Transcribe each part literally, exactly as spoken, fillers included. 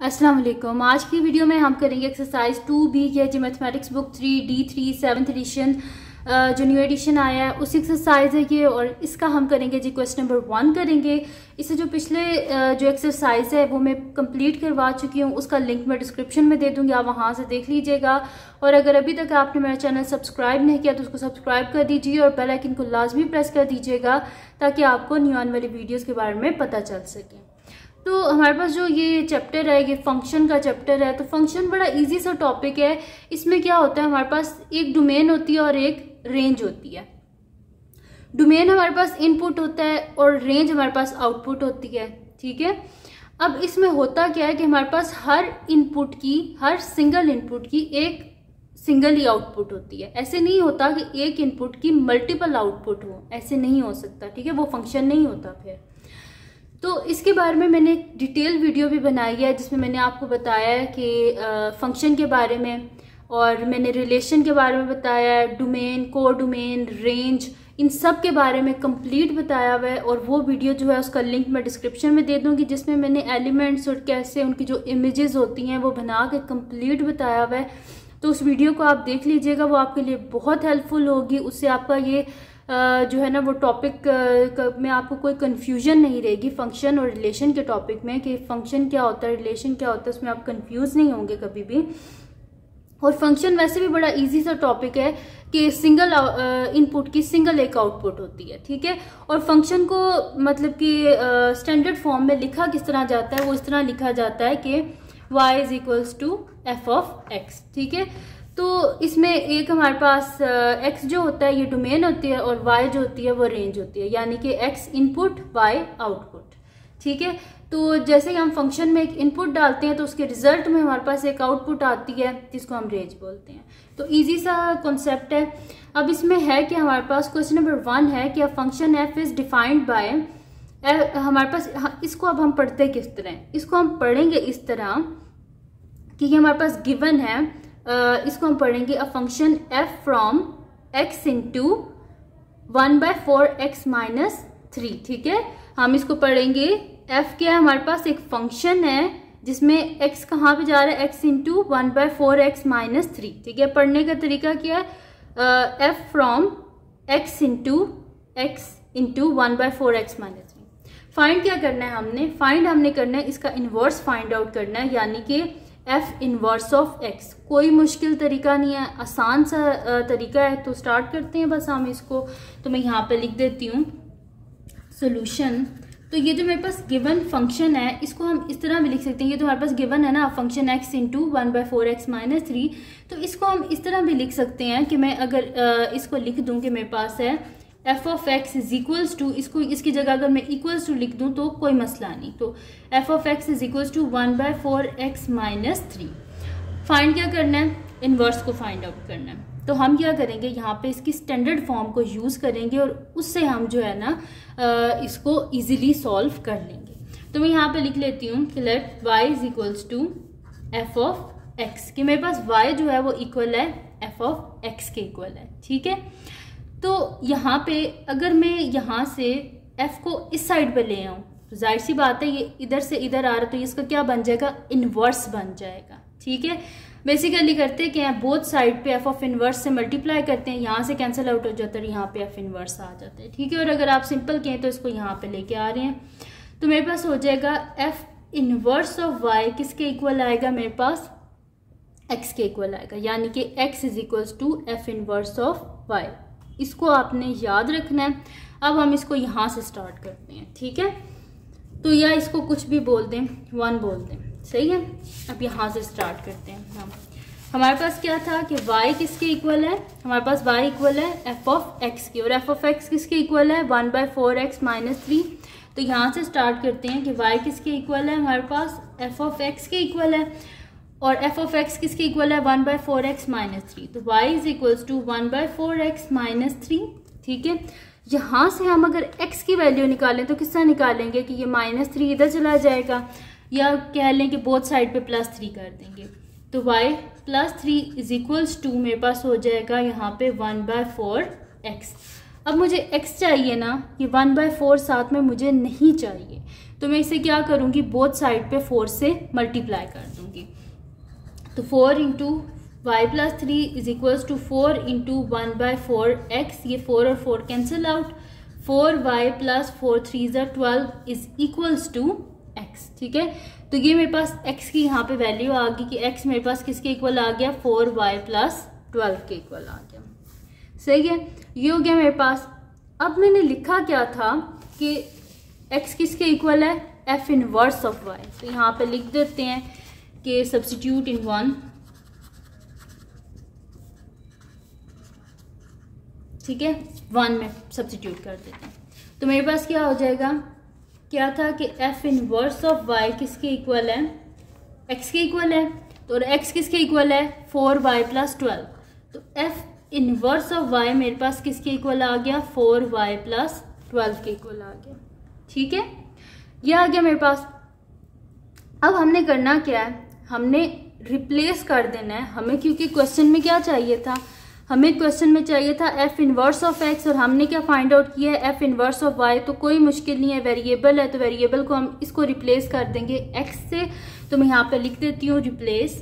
अस्सलाम वालेकुम। आज की वीडियो में हम करेंगे एक्सरसाइज टू बी के जी mathematics book three D three seventh edition जो न्यू एडिशन आया है उसी एक्सरसाइज है ये, और इसका हम करेंगे जी क्वेश्चन नंबर वन करेंगे। इससे जो पिछले जो एक्सरसाइज है वो मैं कंप्लीट करवा चुकी हूँ, उसका लिंक मैं डिस्क्रिप्शन में दे दूँगी, आप वहाँ से देख लीजिएगा। और अगर अभी तक आपने मेरा चैनल सब्सक्राइब नहीं किया तो उसको सब्सक्राइब कर दीजिए और बेल आइकन को लाजमी प्रेस कर दीजिएगा ताकि आपको न्यू आने वाली वीडियोज़ के बारे में पता चल सके। तो हमारे पास जो ये चैप्टर है ये फंक्शन का चैप्टर है। तो फंक्शन बड़ा इजी सा टॉपिक है। इसमें क्या होता है, हमारे पास एक डोमेन होती है और एक रेंज होती है। डोमेन हमारे पास इनपुट होता है और रेंज हमारे पास आउटपुट होती है, ठीक है। अब इसमें होता क्या है कि हमारे पास हर इनपुट की, हर सिंगल इनपुट की एक सिंगल ही आउटपुट होती है। ऐसे नहीं होता कि एक इनपुट की मल्टीपल आउटपुट हो, ऐसे नहीं हो सकता, ठीक है, वो फंक्शन नहीं होता। फिर तो इसके बारे में मैंने एक डिटेल वीडियो भी बनाई है जिसमें मैंने आपको बताया है कि फंक्शन के बारे में, और मैंने रिलेशन के बारे में बताया है, डोमेन, को डोमेन, रेंज, इन सब के बारे में कंप्लीट बताया हुआ है। और वो वीडियो जो है उसका लिंक मैं डिस्क्रिप्शन में दे दूंगी, जिसमें मैंने एलिमेंट्स और कैसे उनकी जो इमेजेस होती हैं वो बना के कंप्लीट बताया हुआ है। तो उस वीडियो को आप देख लीजिएगा, वो आपके लिए बहुत हेल्पफुल होगी। उससे आपका ये Uh, जो है ना वो टॉपिक uh, में आपको कोई कंफ्यूजन नहीं रहेगी फंक्शन और रिलेशन के टॉपिक में, कि फंक्शन क्या होता है, रिलेशन क्या होता है, उसमें आप कंफ्यूज नहीं होंगे कभी भी। और फंक्शन वैसे भी बड़ा इजी सा टॉपिक है कि सिंगल इनपुट uh, की सिंगल एक आउटपुट होती है, ठीक है। और फंक्शन को मतलब कि स्टैंडर्ड फॉर्म में लिखा किस तरह जाता है, वो इस तरह लिखा जाता है कि y is equals to F of X, ठीक है। तो इसमें एक हमारे पास x जो होता है ये डोमेन होती है और y जो होती है वो रेंज होती है, यानी कि x इनपुट y आउटपुट, ठीक है। तो जैसे ही हम फंक्शन में एक इनपुट डालते हैं तो उसके रिजल्ट में हमारे पास एक आउटपुट आती है जिसको हम रेंज बोलते हैं। तो इजी सा कॉन्सेप्ट है। अब इसमें है कि हमारे पास क्वेश्चन नंबर वन है कि function f is defined by, हमारे पास इसको अब हम पढ़ते किस तरह, इसको हम पढ़ेंगे इस तरह कि ये हमारे पास गिवन है। Uh, इसको हम पढ़ेंगे a function f from x into one by four X minus three, ठीक है। हम इसको पढ़ेंगे f क्या है, हमारे पास एक फंक्शन है जिसमें x कहाँ पे जा रहा है, x into one by four X minus three, ठीक है। पढ़ने का तरीका क्या है, uh, f from x into X into one by four X minus three. Find क्या करना है हमने, फाइंड हमने करना है इसका इनवर्स फाइंड आउट करना है, यानी कि f इनवर्स ऑफ x। कोई मुश्किल तरीका नहीं है, आसान सा तरीका है। तो स्टार्ट करते हैं बस हम इसको। तो मैं यहाँ पे लिख देती हूँ सोल्यूशन। तो ये जो मेरे पास गिवन फंक्शन है इसको हम इस तरह भी लिख सकते हैं, ये तो हमारे पास गिवन है ना function x into one by four X minus three. तो इसको हम इस तरह भी लिख सकते हैं कि मैं अगर इसको लिख दूँ कि मेरे पास है f of x is equals to, इसको इसकी जगह अगर मैं इक्वल्स टू लिख दूं तो कोई मसला नहीं। तो f of x is equals to one by four X minus three. Find क्या करना है, इनवर्स को फाइंड आउट करना है। तो हम क्या करेंगे, यहाँ पे इसकी स्टैंडर्ड फॉर्म को यूज़ करेंगे और उससे हम जो है ना इसको ईजिली सॉल्व कर लेंगे। तो मैं यहाँ पे लिख लेती हूँ कि let y is equals to F of X, कि मेरे पास y जो है वो इक्वल है f ऑफ x के इक्वल है, ठीक है। तो यहाँ पे अगर मैं यहाँ से f को इस साइड पे ले आऊँ तो जाहिर सी बात है ये इधर से इधर आ रहा है, तो इसका क्या बन जाएगा, इन्वर्स बन जाएगा, ठीक है। बेसिकली करते क्या है, बोथ साइड पे f ऑफ इन्वर्स से मल्टीप्लाई करते हैं, यहाँ से कैंसिल आउट हो जाता है, यहाँ पे f इन्वर्स आ जाता है, ठीक है। और अगर आप सिंपल कहें तो इसको यहाँ पे लेके आ रहे हैं तो मेरे पास हो जाएगा f इन्वर्स ऑफ y किसके इक्वल आएगा, मेरे पास x के इक्वल आएगा, यानी कि x is equals to f inverse of y। इसको आपने याद रखना है। अब हम इसको यहाँ से स्टार्ट करते हैं, ठीक है। तो या इसको कुछ भी बोल दें, वन बोल दें, सही है। अब यहाँ से स्टार्ट करते हैं हम। हमारे पास क्या था कि y किसके इक्वल है, हमारे पास y इक्वल है f ऑफ x की, और f ऑफ x किसके इक्वल है, one by four X minus three. तो यहाँ से स्टार्ट करते हैं कि y किसके इक्वल है, हमारे पास f ऑफ x के इक्वल है, और f ऑफ x किसके इक्वल है, one by four X minus three. तो y is equals to one by four X minus three, ठीक है। यहाँ से हम अगर x की वैल्यू निकालें तो किस तरह निकालेंगे कि ये माइनस थ्री इधर चला जाएगा, या कह लें कि बोथ साइड पे प्लस थ्री कर देंगे। तो y plus three is equals to मेरे पास हो जाएगा यहाँ पे वन बाय फोर एक्स। अब मुझे x चाहिए ना, ये वन बाई फोर साथ में मुझे नहीं चाहिए, तो मैं इसे क्या करूँगी, बोथ साइड पे फोर से मल्टीप्लाई कर दूँगी। तो four into Y plus three is equals to four into one by four X, ये फोर और four cancel out, four Y plus four three ज़ा twelve is equals to X. ठीक है, तो ये मेरे पास x की यहाँ पे वैल्यू आ गई कि x मेरे पास किसके इक्वल आ गया, फोर वाई प्लस ट्वेल्व के इक्वल आ गया। सही है, ये हो गया मेरे पास। अब मैंने लिखा क्या था कि x किसके इक्वल है, f इनवर्स ऑफ y, तो यहाँ पे लिख देते हैं कि सब्स्टिट्यूट इन वन। ठीक है, वन में सब्स्टिट्यूट कर देते हैं, तो मेरे पास क्या हो जाएगा, क्या था कि f इनवर्स ऑफ y किसके इक्वल है, x के इक्वल है, तो x किसके इक्वल है, फोर वाई प्लस ट्वेल्व, तो f इनवर्स ऑफ y मेरे पास किसके इक्वल आ गया, फोर वाई प्लस ट्वेल्व के इक्वल आ गया। ठीक है, ये आ गया मेरे पास। अब हमने करना क्या है, हमने रिप्लेस कर देना है हमें, क्योंकि क्वेश्चन में क्या चाहिए था, हमें क्वेश्चन में चाहिए था f इनवर्स ऑफ x, और हमने क्या फाइंड आउट किया है, f इनवर्स ऑफ y। तो कोई मुश्किल नहीं है, वेरिएबल है तो वेरिएबल को हम इसको रिप्लेस कर देंगे x से। तो मैं यहाँ पे लिख देती हूँ replace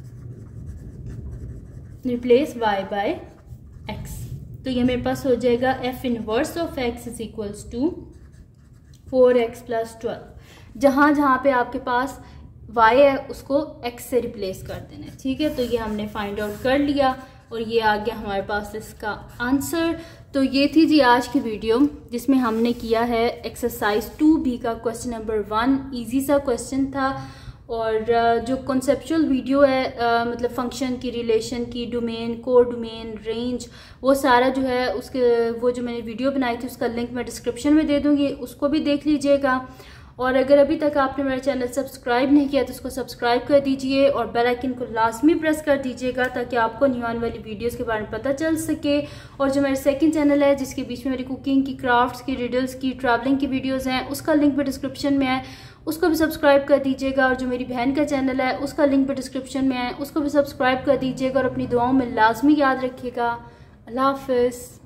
replace y by x, तो ये मेरे पास हो जाएगा f inverse of x is equals to four X plus twelve. जहाँ जहाँ पे आपके पास y है उसको x से रिप्लेस कर देना है। ठीक है, तो ये हमने फाइंड आउट कर लिया और ये आ गया हमारे पास इसका आंसर। तो ये थी जी आज की वीडियो, जिसमें हमने किया है एक्सरसाइज टू बी का क्वेश्चन नंबर वन। इजी सा क्वेश्चन था, और जो कॉन्सेप्चुअल वीडियो है आ, मतलब फंक्शन की, रिलेशन की, डोमेन, को डोमेन, रेंज, वो सारा जो है उसके वो जो मैंने वीडियो बनाई थी उसका लिंक मैं डिस्क्रिप्शन में दे दूँगी, उसको भी देख लीजिएगा। और अगर अभी तक आपने मेरा चैनल सब्सक्राइब नहीं किया तो उसको सब्सक्राइब कर दीजिए और बेल आइकन को लाजमी प्रेस कर दीजिएगा, ताकि आपको न्यू आने वाली वीडियोस के बारे में पता चल सके। और जो मेरा सेकंड चैनल है जिसके बीच में मेरी कुकिंग की, क्राफ्ट्स की, रिडल्स की, ट्रैवलिंग की वीडियोस हैं, उसका लिंक भी डिस्क्रिप्शन में है, उसको भी सब्सक्राइब कर दीजिएगा। और जो मेरी बहन का चैनल है उसका लिंक भी डिस्क्रिप्शन में है, उसको भी सब्सक्राइब कर दीजिएगा। और अपनी दुआओं में लाजमी याद रखिएगा। अल्लाह हाफिज़।